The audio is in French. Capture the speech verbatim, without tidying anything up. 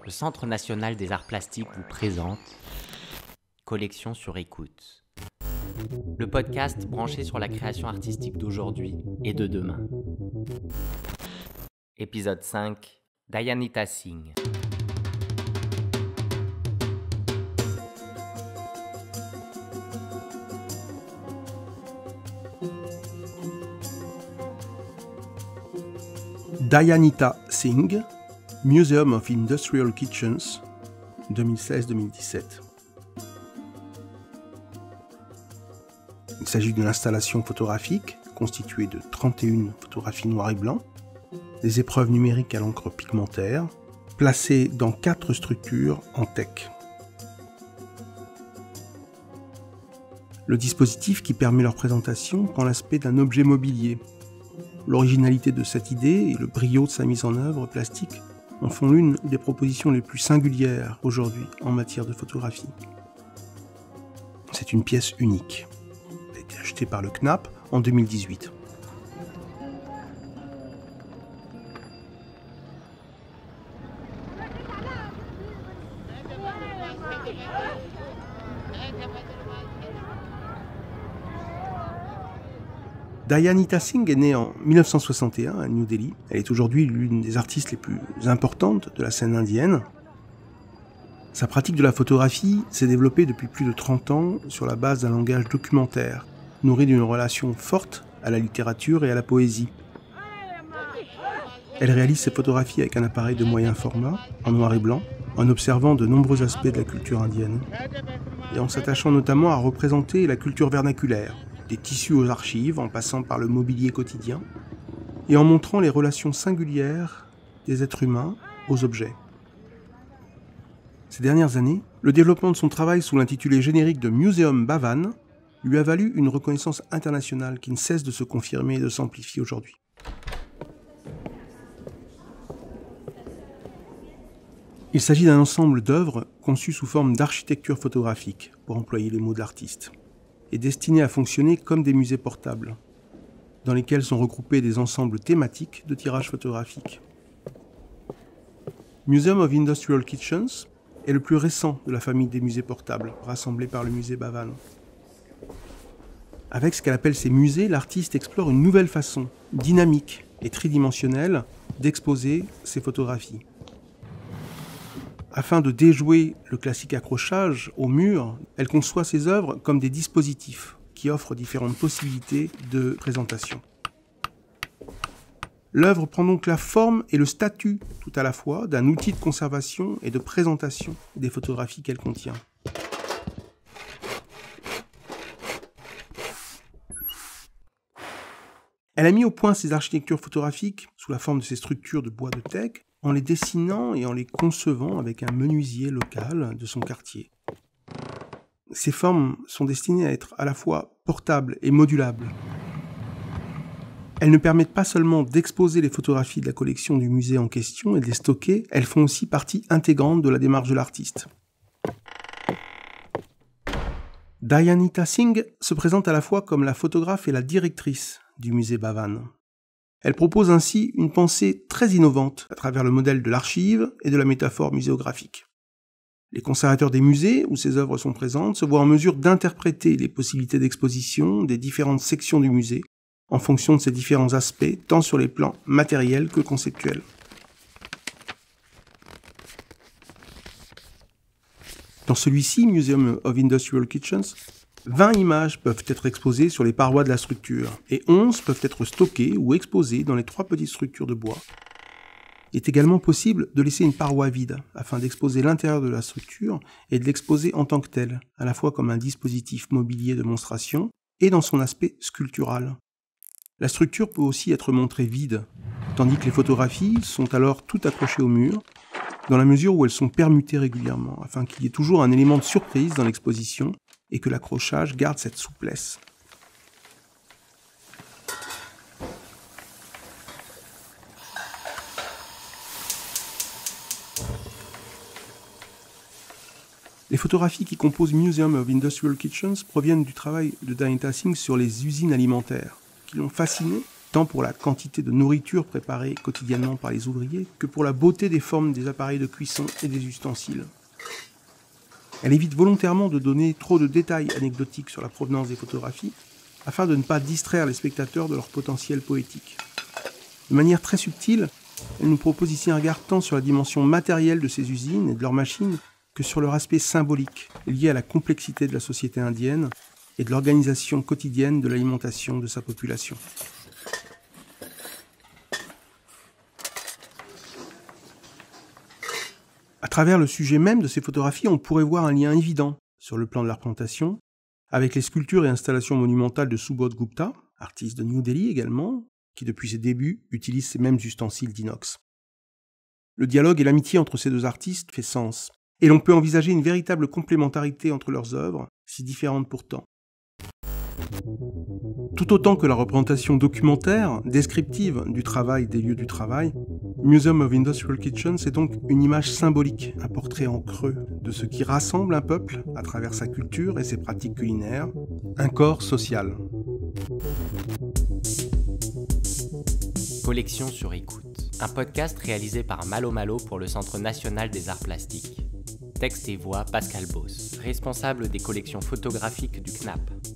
le Centre national des arts plastiques vous présente Collection sur écoute. Le podcast branché sur la création artistique d'aujourd'hui et de demain. Épisode cinq, Dayanita Singh. Dayanita Singh, Museum of Industrial Kitchens, deux mille seize deux mille dix-sept. Il s'agit d'une installation photographique constituée de trente et une photographies noir et blanc, des épreuves numériques à l'encre pigmentaire, placées dans quatre structures en teck. Le dispositif qui permet leur présentation prend l'aspect d'un objet mobilier. L'originalité de cette idée et le brio de sa mise en œuvre plastique en font l'une des propositions les plus singulières aujourd'hui en matière de photographie. C'est une pièce unique. Elle a été achetée par le C N A P en deux mille dix-huit. Dayanita Singh est née en mille neuf cent soixante et un à New Delhi. Elle est aujourd'hui l'une des artistes les plus importantes de la scène indienne. Sa pratique de la photographie s'est développée depuis plus de trente ans sur la base d'un langage documentaire, nourri d'une relation forte à la littérature et à la poésie. Elle réalise ses photographies avec un appareil de moyen format, en noir et blanc, en observant de nombreux aspects de la culture indienne, et en s'attachant notamment à représenter la culture vernaculaire, des tissus aux archives en passant par le mobilier quotidien, et en montrant les relations singulières des êtres humains aux objets. Ces dernières années, le développement de son travail sous l'intitulé générique de Museum Bhavan lui a valu une reconnaissance internationale qui ne cesse de se confirmer et de s'amplifier aujourd'hui. Il s'agit d'un ensemble d'œuvres conçues sous forme d'architecture photographique, pour employer les mots de l'artiste, et destinés à fonctionner comme des musées portables, dans lesquels sont regroupés des ensembles thématiques de tirages photographiques. Museum of Industrial Kitchens est le plus récent de la famille des musées portables, rassemblés par le musée Bhavan. Avec ce qu'elle appelle ses musées, l'artiste explore une nouvelle façon, dynamique et tridimensionnelle, d'exposer ses photographies. Afin de déjouer le classique accrochage au mur, elle conçoit ses œuvres comme des dispositifs qui offrent différentes possibilités de présentation. L'œuvre prend donc la forme et le statut tout à la fois d'un outil de conservation et de présentation des photographies qu'elle contient. Elle a mis au point ses architectures photographiques sous la forme de ces structures de bois de teck, en les dessinant et en les concevant avec un menuisier local de son quartier. Ces formes sont destinées à être à la fois portables et modulables. Elles ne permettent pas seulement d'exposer les photographies de la collection du musée en question et de les stocker, elles font aussi partie intégrante de la démarche de l'artiste. Dayanita Singh se présente à la fois comme la photographe et la directrice du musée Bhavan. Elle propose ainsi une pensée très innovante à travers le modèle de l'archive et de la métaphore muséographique. Les conservateurs des musées où ces œuvres sont présentes se voient en mesure d'interpréter les possibilités d'exposition des différentes sections du musée en fonction de ces différents aspects, tant sur les plans matériels que conceptuels. Dans celui-ci, Museum of Industrial Kitchens, vingt images peuvent être exposées sur les parois de la structure et onze peuvent être stockées ou exposées dans les trois petites structures de bois. Il est également possible de laisser une paroi vide afin d'exposer l'intérieur de la structure et de l'exposer en tant que tel, à la fois comme un dispositif mobilier de monstration et dans son aspect sculptural. La structure peut aussi être montrée vide, tandis que les photographies sont alors toutes accrochées au mur, dans la mesure où elles sont permutées régulièrement, afin qu'il y ait toujours un élément de surprise dans l'exposition et que l'accrochage garde cette souplesse. Les photographies qui composent Museum of Industrial Kitchens proviennent du travail de Dayanita Singh sur les usines alimentaires, qui l'ont fasciné tant pour la quantité de nourriture préparée quotidiennement par les ouvriers que pour la beauté des formes des appareils de cuisson et des ustensiles. Elle évite volontairement de donner trop de détails anecdotiques sur la provenance des photographies, afin de ne pas distraire les spectateurs de leur potentiel poétique. De manière très subtile, elle nous propose ici un regard tant sur la dimension matérielle de ces usines et de leurs machines que sur leur aspect symbolique, lié à la complexité de la société indienne et de l'organisation quotidienne de l'alimentation de sa population. À travers le sujet même de ces photographies, on pourrait voir un lien évident, sur le plan de la représentation, avec les sculptures et installations monumentales de Subodh Gupta, artiste de New Delhi également, qui depuis ses débuts utilise ces mêmes ustensiles d'inox. Le dialogue et l'amitié entre ces deux artistes fait sens, et l'on peut envisager une véritable complémentarité entre leurs œuvres, si différentes pourtant. Tout autant que la représentation documentaire, descriptive du travail des lieux du travail, Museum of Industrial Kitchens est donc une image symbolique, un portrait en creux de ce qui rassemble un peuple à travers sa culture et ses pratiques culinaires, un corps social. Collection sur écoute, un podcast réalisé par Malo Malo pour le Centre national des arts plastiques. Texte et voix Pascal Boss, responsable des collections photographiques du C N A P.